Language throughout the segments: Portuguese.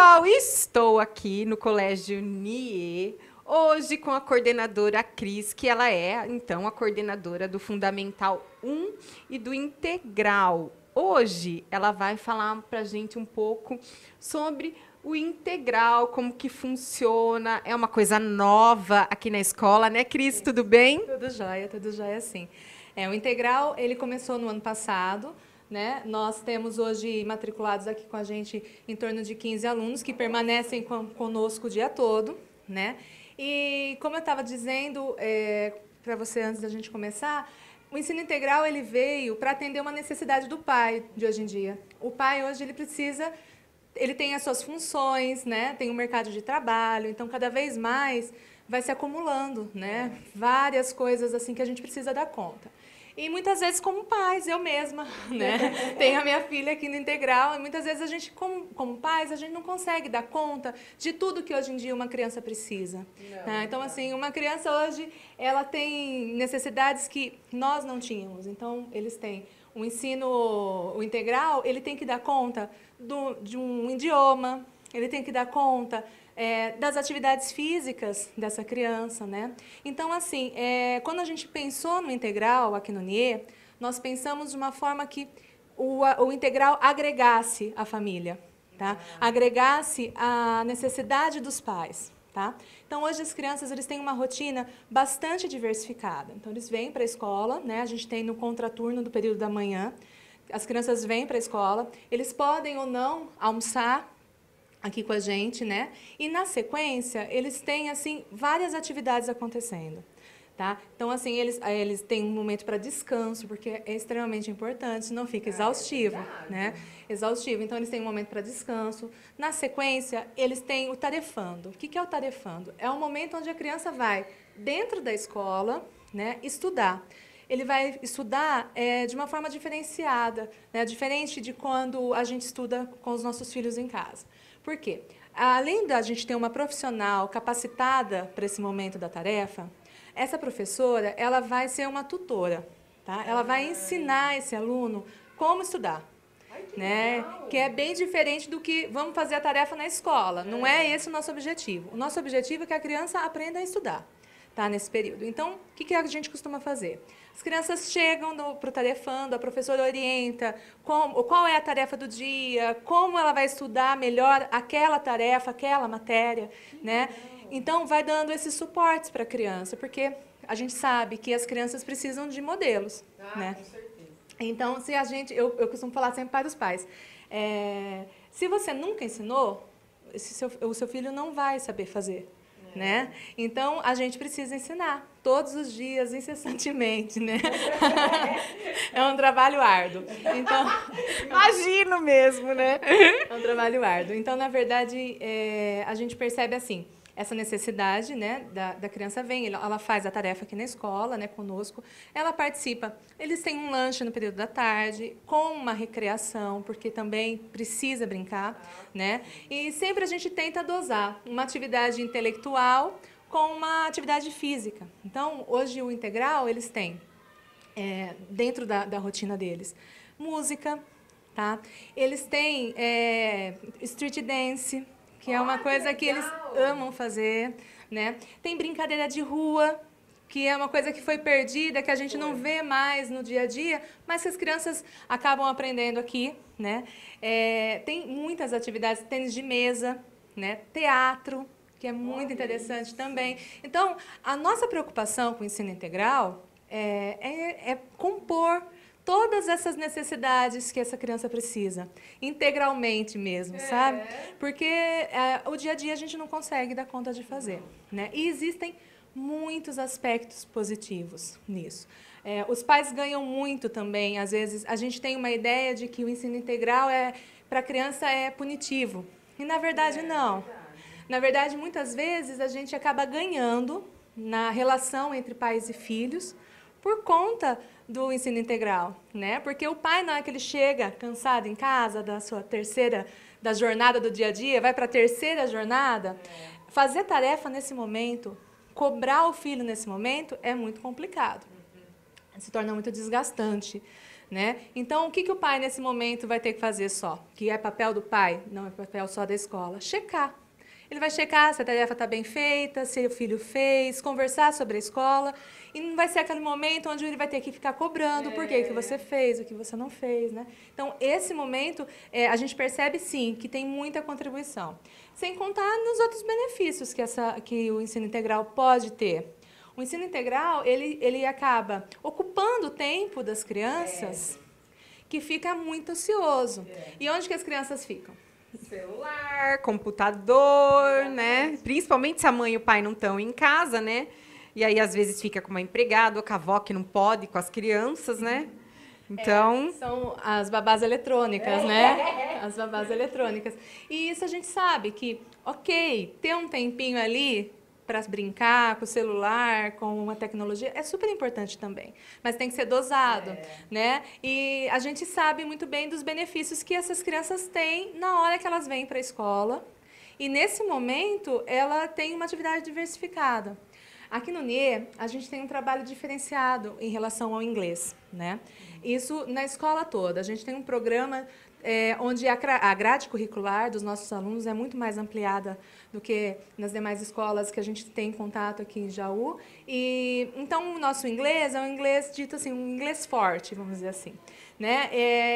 pessoal, estou aqui no Colégio NIE, hoje com a coordenadora Cris, que ela é, então, a coordenadora do Fundamental 1 e do Integral. Hoje ela vai falar para a gente um pouco sobre o integral, como que funciona, é uma coisa nova aqui na escola, né, Cris? Tudo bem? Tudo jóia, sim. O integral, ele começou no ano passado, né? Nós temos hoje matriculados aqui com a gente em torno de 15 alunos que permanecem conosco o dia todo, né? E como eu estava dizendo para você antes da gente começar, o ensino integral ele veio para atender uma necessidade do pai de hoje em dia. O pai hoje ele tem as suas funções, né? Tem um mercado de trabalho, então cada vez mais vai se acumulando, né? Várias coisas assim que a gente precisa dar conta. E muitas vezes como pais, eu mesma, né? Tenho a minha filha aqui no integral e muitas vezes a gente, como pais, a gente não consegue dar conta de tudo que hoje em dia uma criança precisa. Né? Então, assim, uma criança hoje, ela tem necessidades que nós não tínhamos. Então, eles têm o ensino, o integral, ele tem que dar conta de um idioma, ele tem que dar conta das atividades físicas dessa criança, né? Então, assim, quando a gente pensou no integral aqui no NIE, nós pensamos de uma forma que o integral agregasse a família, tá? Agregasse a necessidade dos pais, tá? Então, hoje as crianças eles têm uma rotina bastante diversificada. Então, eles vêm para a escola, né? A gente tem no contraturno do período da manhã, as crianças vêm para a escola, eles podem ou não almoçar aqui com a gente, né? E na sequência, eles têm assim várias atividades acontecendo, tá? Então assim, eles têm um momento para descanso, porque é extremamente importante, senão fica exaustivo, né? Exaustivo. Então eles têm um momento para descanso. Na sequência, eles têm o tarefando. O que é o tarefando? É um momento onde a criança vai dentro da escola, né, estudar. Ele vai estudar de uma forma diferenciada, né? Diferente de quando a gente estuda com os nossos filhos em casa. Por quê? Além da gente ter uma profissional capacitada para esse momento da tarefa, essa professora ela vai ser uma tutora. Tá? Ela vai ensinar esse aluno como estudar. Né? Que é bem diferente do que vamos fazer a tarefa na escola. Não é esse o nosso objetivo. O nosso objetivo é que a criança aprenda a estudar. Tá, nesse período. Então, o que a gente costuma fazer? As crianças chegam para o tarefando, a professora orienta qual é a tarefa do dia, como ela vai estudar melhor aquela tarefa, aquela matéria, né? Então, vai dando esses suportes para a criança, porque a gente sabe que as crianças precisam de modelos, né? Com certeza. Então, se a gente, eu costumo falar sempre para os pais, se você nunca ensinou, o seu filho não vai saber fazer. Né? Então, a gente precisa ensinar todos os dias, incessantemente, né? É um trabalho árduo. Então, imagino mesmo, né? É um trabalho árduo. Então, na verdade, a gente percebe assim, essa necessidade, né, da criança vem, ela faz a tarefa aqui na escola, né, conosco, ela participa. Eles têm um lanche no período da tarde, com uma recreação, porque também precisa brincar, né? E sempre a gente tenta dosar uma atividade intelectual com uma atividade física. Então, hoje o integral, eles têm, dentro da rotina deles, música, tá? Eles têm street dance, que é uma coisa que eles amam fazer, né? Tem brincadeira de rua, que é uma coisa que foi perdida, que a gente não vê mais no dia a dia, mas que as crianças acabam aprendendo aqui, né? Tem muitas atividades, tênis de mesa, né? Teatro, que é muito interessante também. Então, a nossa preocupação com o ensino integral é compor todas essas necessidades que essa criança precisa, integralmente mesmo, sabe? Porque o dia a dia a gente não consegue dar conta de fazer, né? E existem muitos aspectos positivos nisso. Os pais ganham muito também, às vezes, a gente tem uma ideia de que o ensino integral para a criança é punitivo, e na verdade não. Na verdade, muitas vezes a gente acaba ganhando na relação entre pais e filhos, por conta do ensino integral, né? Porque o pai, na hora que ele chega cansado em casa da jornada do dia a dia, vai para a terceira jornada, fazer tarefa nesse momento, cobrar o filho nesse momento é muito complicado. Se torna muito desgastante, né? Então, o que o pai, nesse momento, vai ter que fazer só? Que é papel do pai? Não é papel só da escola. Checar. Ele vai checar se a tarefa está bem feita, se o filho fez, conversar sobre a escola. E não vai ser aquele momento onde ele vai ter que ficar cobrando por que você fez, o que você não fez, né? Então, esse momento, a gente percebe, sim, que tem muita contribuição. Sem contar nos outros benefícios que o ensino integral pode ter. O ensino integral, ele acaba ocupando o tempo das crianças, que fica muito ocioso. E onde que as crianças ficam? Celular, computador, né? Principalmente se a mãe e o pai não estão em casa, né? E aí, às vezes, fica com uma empregada, ou com a avó que não pode, com as crianças, né? Então... são as babás eletrônicas, né? As babás eletrônicas. E isso a gente sabe que, ok, ter um tempinho ali para brincar com o celular, com uma tecnologia, é super importante também. Mas tem que ser dosado, né? E a gente sabe muito bem dos benefícios que essas crianças têm na hora que elas vêm para a escola. E, nesse momento, ela tem uma atividade diversificada. Aqui no NIE, a gente tem um trabalho diferenciado em relação ao inglês, né? Isso na escola toda. A gente tem um programa onde a grade curricular dos nossos alunos é muito mais ampliada do que nas demais escolas que a gente tem contato aqui em Jaú. E, então, o nosso inglês é um inglês dito assim, um inglês forte, vamos dizer assim, né?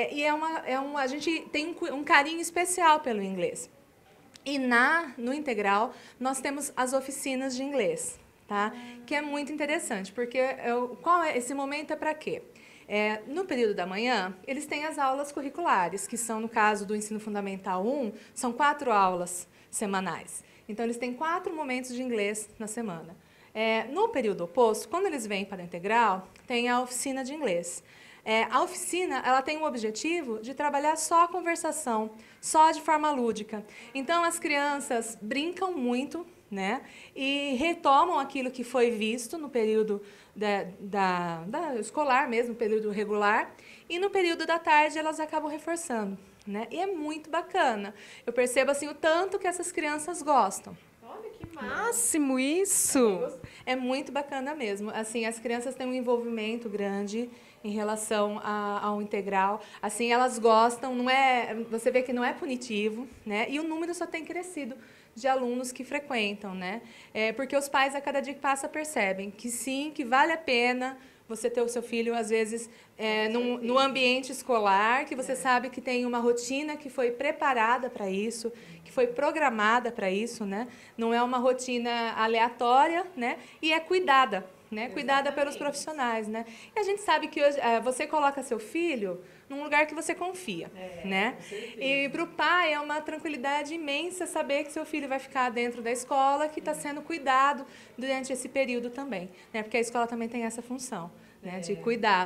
A gente tem um carinho especial pelo inglês. E no integral, nós temos as oficinas de inglês, tá? Que é muito interessante, porque esse momento é para quê? No período da manhã, eles têm as aulas curriculares, que são, no caso do Ensino Fundamental 1, são 4 aulas semanais. Então, eles têm 4 momentos de inglês na semana. No período oposto, quando eles vêm para o integral, tem a oficina de inglês. A oficina, ela tem o objetivo de trabalhar só a conversação, só de forma lúdica. Então, as crianças brincam muito, né? E retomam aquilo que foi visto no período da escolar mesmo, no período regular, e no período da tarde elas acabam reforçando, né? E é muito bacana. Eu percebo assim o tanto que essas crianças gostam. Olha que máximo isso! É muito bacana mesmo. Assim, as crianças têm um envolvimento grande em relação ao integral. Assim, elas gostam, você vê que não é punitivo, né? E o número só tem crescido de alunos que frequentam, né? Porque os pais, a cada dia que passa, percebem que sim, que vale a pena você ter o seu filho, às vezes, no ambiente escolar, que você sabe que tem uma rotina que foi preparada para isso, que foi programada para isso, né? Não é uma rotina aleatória, né? E é cuidada, né? Cuidada pelos profissionais, né? E a gente sabe que hoje, você coloca seu filho num lugar que você confia, né? E para o pai é uma tranquilidade imensa saber que seu filho vai ficar dentro da escola, que está sendo cuidado durante esse período também, né? Porque a escola também tem essa função, né? De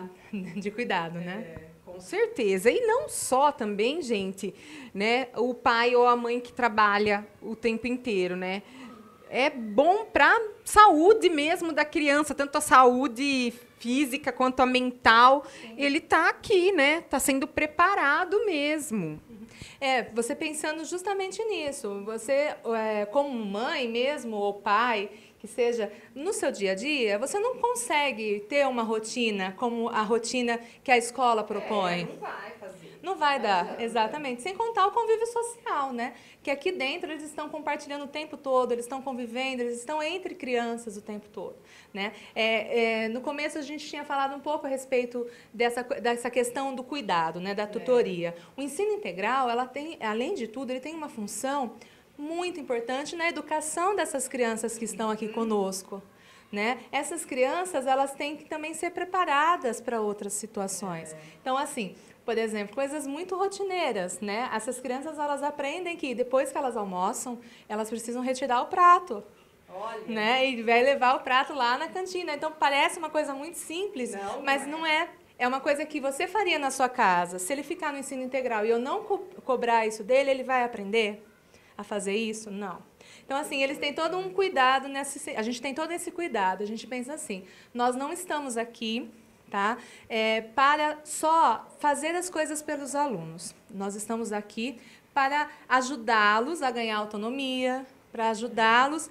cuidado, né? Com certeza. E não só também, gente, né? O pai ou a mãe que trabalha o tempo inteiro, né? É bom para a saúde mesmo da criança, tanto a saúde física quanto a mental. Sim. Ele está aqui, né? Está sendo preparado mesmo. Você pensando justamente nisso. Você, como mãe mesmo, ou pai, que seja, no seu dia a dia, você não consegue ter uma rotina como a rotina que a escola propõe. Não vai fazer. Não vai dar, exatamente. Sem contar o convívio social, né? Que aqui dentro eles estão compartilhando o tempo todo, eles estão convivendo, eles estão entre crianças o tempo todo, né? No começo a gente tinha falado um pouco a respeito dessa questão do cuidado, né? Da tutoria. O ensino integral, ela tem, além de tudo, ele tem uma função muito importante na educação dessas crianças que estão aqui conosco, né? Essas crianças, elas têm que também ser preparadas para outras situações. Então, assim, por exemplo, coisas muito rotineiras, né? Essas crianças, elas aprendem que depois que elas almoçam, elas precisam retirar o prato. Olha. Né? E vai levar o prato lá na cantina. Então, parece uma coisa muito simples, mas não é. É uma coisa que você faria na sua casa. Se ele ficar no ensino integral e eu não cobrar isso dele, ele vai aprender a fazer isso? Não. Então, assim, eles têm todo um cuidado, a gente tem todo esse cuidado. A gente pensa assim, nós não estamos aqui, tá, para só fazer as coisas pelos alunos. Nós estamos aqui para ajudá-los a ganhar autonomia, para ajudá-los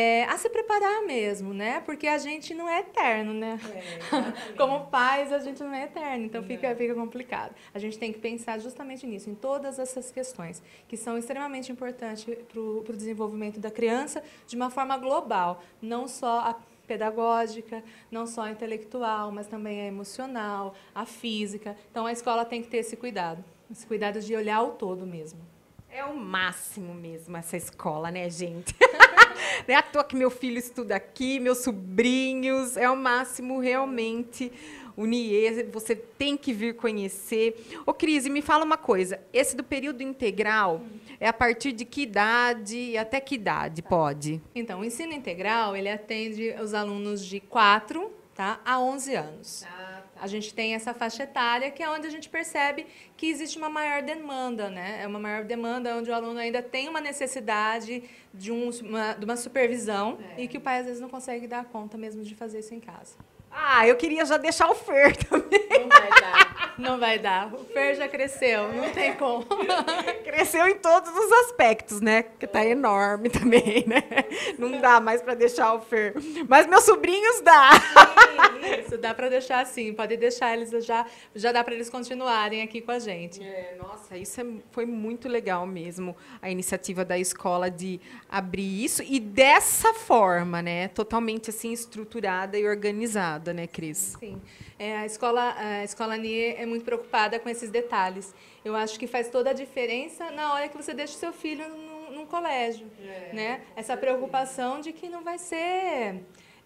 a se preparar mesmo, né? Porque a gente não é eterno, né? Como pais, a gente não é eterno, então fica complicado. A gente tem que pensar justamente nisso, em todas essas questões, que são extremamente importantes para o desenvolvimento da criança de uma forma global, não só a pedagógica, não só a intelectual, mas também a emocional, a física. Então, a escola tem que ter esse cuidado de olhar o todo mesmo. É o máximo mesmo essa escola, né, gente? Não é à toa que meu filho estuda aqui, meus sobrinhos, é o máximo realmente. O NIE, você tem que vir conhecer. Ô, Cris, me fala uma coisa, esse do período integral é a partir de que idade e até que idade pode? Então, o ensino integral, ele atende os alunos de 4, tá, a 11 anos. A gente tem essa faixa etária, que é onde a gente percebe que existe uma maior demanda, né? É uma maior demanda onde o aluno ainda tem uma necessidade de uma supervisão e que o pai, às vezes, não consegue dar conta mesmo de fazer isso em casa. Ah, eu queria já deixar o Fer também. Não vai dar. Não vai dar. O Fer já cresceu, não tem como. Cresceu em todos os aspectos, né? Porque tá enorme também, né? Não dá mais para deixar o Fer. Mas meus sobrinhos dá. Isso, dá para deixar assim. Pode deixar eles já dá para eles continuarem aqui com a gente. Nossa, isso foi muito legal mesmo, a iniciativa da escola de abrir isso e dessa forma, né? Totalmente assim estruturada e organizada, né, Cris? Sim. A escola NIE é muito preocupada com esses detalhes. Eu acho que faz toda a diferença na hora que você deixa o seu filho num colégio, né? Essa preocupação de que não vai ser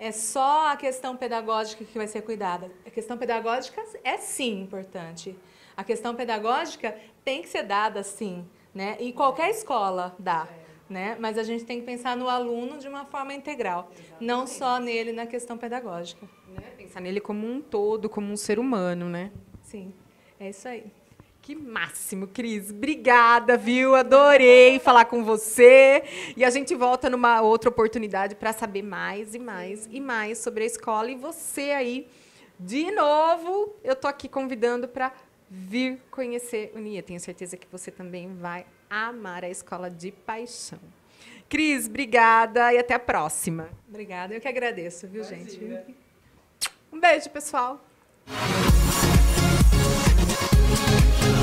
só a questão pedagógica que vai ser cuidada. A questão pedagógica é sim importante. A questão pedagógica tem que ser dada sim, né? E qualquer escola dá. Né? Mas a gente tem que pensar no aluno de uma forma integral, não só nele na questão pedagógica. Pensar nele como um todo, como um ser humano, né? Sim, é isso aí. Que máximo, Cris. Obrigada, viu? Adorei falar com você. E a gente volta numa outra oportunidade para saber mais e mais e mais sobre a escola. E você aí, de novo, eu tô aqui convidando para vir conhecer o NIE. Tenho certeza que você também vai amar a escola de paixão. Cris, obrigada e até a próxima. Obrigada, eu que agradeço, viu, gente? Um beijo, pessoal.